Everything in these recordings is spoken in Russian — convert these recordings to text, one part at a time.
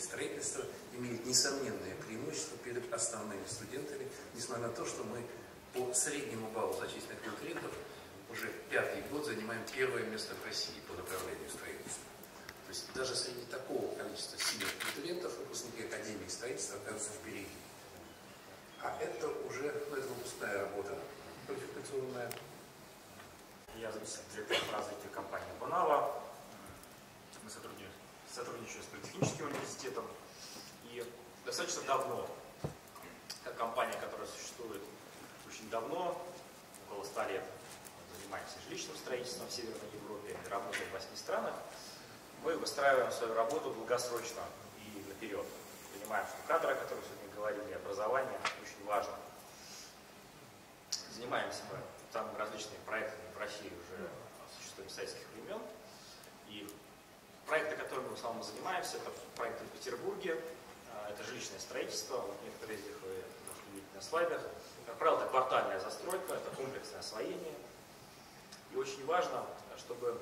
строительства имеет несомненное преимущество перед основными студентами, несмотря на то, что мы по среднему баллу зачисленных абитуриентов уже 5-й год занимаем первое место в России по направлению строительства. То есть даже среди такого количества сильных абитуриентов выпускники Академии строительства оказываются впереди. А это уже, это выпускная работа квалификационная. Я заместитель директора по развитию компании Bonava. Мы сотрудничаем с Политехническим университетом. И достаточно давно, как компания, которая существует очень давно, около 100 лет, занимаемся жилищным строительством в Северной Европе, работаем в 8 странах, мы выстраиваем свою работу долгосрочно и наперед. Понимаем, что кадры, о которых сегодня говорили, образование очень важно. Занимаемся мы там различными проектами в России уже существует с советских времен. И проекты, которыми мы в основном занимаемся, это проекты в Петербурге, это жилищное строительство, вот некоторые из них вы можете видеть на слайдах. Как правило, это квартальная застройка, это комплексное освоение. И очень важно, чтобы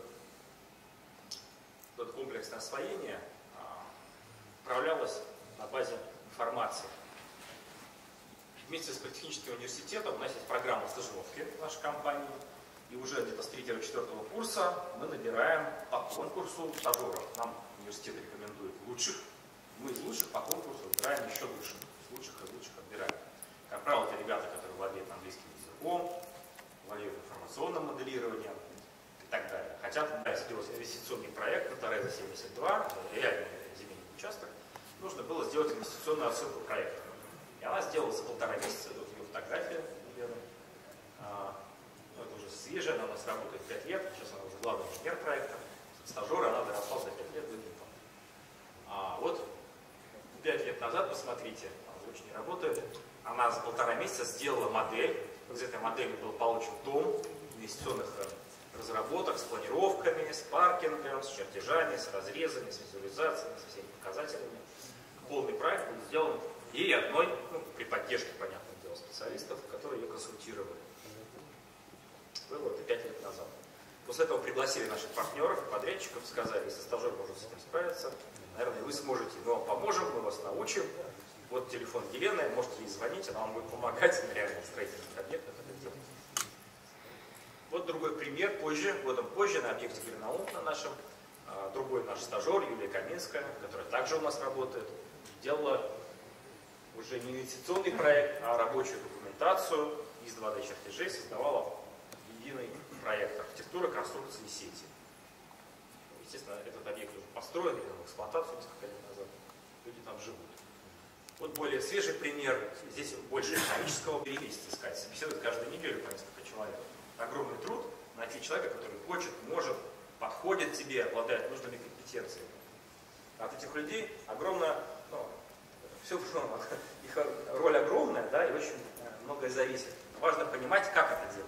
это комплексное освоение управлялось на базе информации. Вместе с Политехническим университетом у нас есть программа стажировки в нашей компании. И уже где-то с 3-4 курса мы набираем по конкурсу стажеров. Нам университет рекомендует лучших. Мы из лучших по конкурсу выбираем еще лучших. С лучших и лучших отбираем. Как правило, это ребята, которые владеют английским языком, владеют информационным моделированием и так далее. Хотят сделать инвестиционный проект на Тореза 72, реальный земельный участок. Нужно было сделать инвестиционную отсылку проекта. И она сделала за 1,5 месяца, вот ее фотография, это уже свежая, она у нас работает 5 лет, сейчас она уже главный инженер проекта. Стажера она доросла за 5 лет до диплома. Вот 5 лет назад, посмотрите, она уже очень не работает, она за 1,5 месяца сделала модель. Из этой модели был получен том инвестиционных разработок с планировками, с паркингом, с чертежами, с разрезами, с визуализациями, со всеми показателями. Полный проект был сделан ей одной, при поддержке, понятное дело, специалистов, которые ее консультировали. Было это 5 лет назад. После этого пригласили наших партнеров, подрядчиков, сказали, если стажер может с этим справиться, наверное, вы сможете. Мы вам поможем, мы вас научим. Вот телефон Елены, можете ей звонить, она вам будет помогать на реальных строительных объектах это делать. Вот другой пример, годом позже, на объекте Гринаунд на нашем, другой наш стажер, Юлия Каминская, которая также у нас работает, делала уже не инвестиционный проект, а рабочую документацию из 2D чертежей, создавала единый проект архитектуры, конструкции и сети. Естественно, этот объект уже построен, в эксплуатацию несколько лет назад, люди там живут. Вот более свежий пример, здесь больше экономического переписывать искать, собеседуют каждую неделю по несколько человек. Огромный труд найти человека, который хочет, может, подходит тебе, обладает нужными компетенциями. От этих людей огромная, все, их роль огромная, да, и очень многое зависит. Важно понимать, как это делать.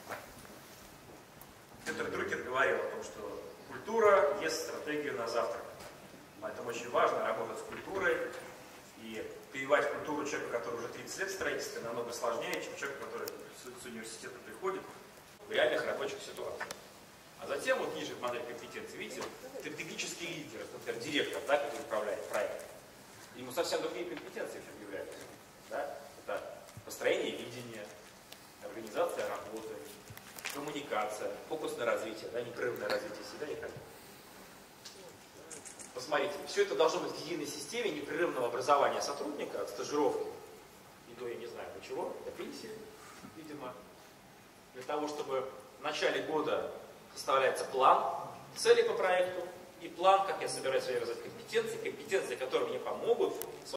Петр Друкер говорил о том, что культура ест стратегию на завтрак. Поэтому очень важно работать с культурой. И прививать культуру человека, который уже 30 лет в строительстве, намного сложнее, чем человек, который с университета приходит в реальных рабочих ситуациях. А затем, вот ниже в модель компетенции, видите, стратегический лидер, например, директор, да, который управляет проектом. Ему совсем другие компетенции являются. Да? Это построение видения, организация работы, коммуникация, фокус на развитие, да, непрерывное развитие себя и так далее. Посмотрите, все это должно быть в единой системе непрерывного образования сотрудника от стажировки и до, я не знаю, до чего, до пенсии, видимо. Для того, чтобы в начале года составляется план, цели по проекту и план, как я собираюсь развивать компетенции, которые мне помогут